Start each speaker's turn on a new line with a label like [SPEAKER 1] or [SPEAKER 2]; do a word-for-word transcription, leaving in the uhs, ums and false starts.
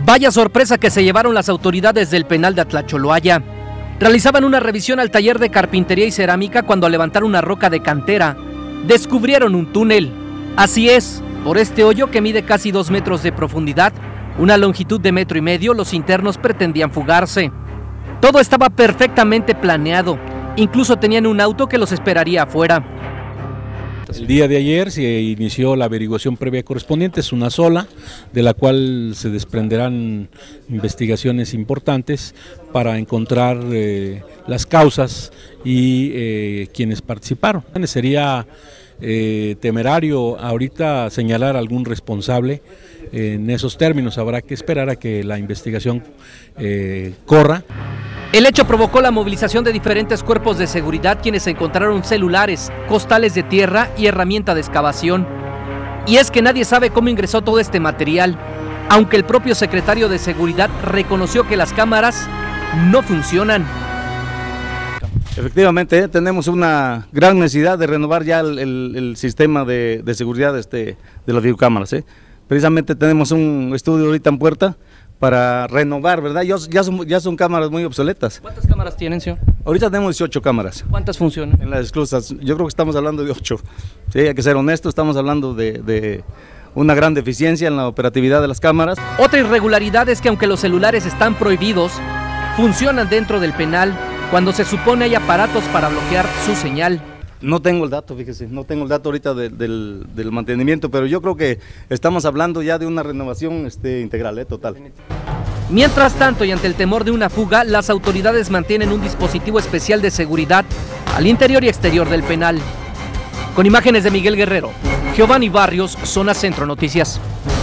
[SPEAKER 1] Vaya sorpresa que se llevaron las autoridades del penal de Atlacholoaya. Realizaban una revisión al taller de carpintería y cerámica cuando al levantar una roca de cantera, descubrieron un túnel. Así es, por este hoyo que mide casi dos metros de profundidad, una longitud de metro y medio, los internos pretendían fugarse. Todo estaba perfectamente planeado, incluso tenían un auto que los esperaría afuera.
[SPEAKER 2] El día de ayer se inició la averiguación previa correspondiente, es una sola, de la cual se desprenderán investigaciones importantes para encontrar eh, las causas y eh, quienes participaron. Sería eh, temerario ahorita señalar algún responsable en esos términos, habrá que esperar a que la investigación eh, corra.
[SPEAKER 1] El hecho provocó la movilización de diferentes cuerpos de seguridad, quienes encontraron celulares, costales de tierra y herramienta de excavación. Y es que nadie sabe cómo ingresó todo este material, aunque el propio secretario de Seguridad reconoció que las cámaras no funcionan.
[SPEAKER 3] Efectivamente, tenemos una gran necesidad de renovar ya el, el, el sistema de, de seguridad este, de las videocámaras. ¿eh? Precisamente tenemos un estudio ahorita en puerta para renovar, ¿verdad? Ya, ya, son, ya son cámaras muy obsoletas.
[SPEAKER 1] ¿Cuántas cámaras tienen, señor?
[SPEAKER 3] Ahorita tenemos dieciocho cámaras.
[SPEAKER 1] ¿Cuántas funcionan?
[SPEAKER 3] En las esclusas, yo creo que estamos hablando de ocho. Sí, hay que ser honestos, estamos hablando de, de una gran deficiencia en la operatividad de las cámaras.
[SPEAKER 1] Otra irregularidad es que aunque los celulares están prohibidos, funcionan dentro del penal cuando se supone hay aparatos para bloquear su señal.
[SPEAKER 3] No tengo el dato, fíjese, no tengo el dato ahorita de, del, del mantenimiento, pero yo creo que estamos hablando ya de una renovación este, integral, eh, total.
[SPEAKER 1] Mientras tanto, y ante el temor de una fuga, las autoridades mantienen un dispositivo especial de seguridad al interior y exterior del penal. Con imágenes de Miguel Guerrero, Giovanni Barrios, Zona Centro Noticias.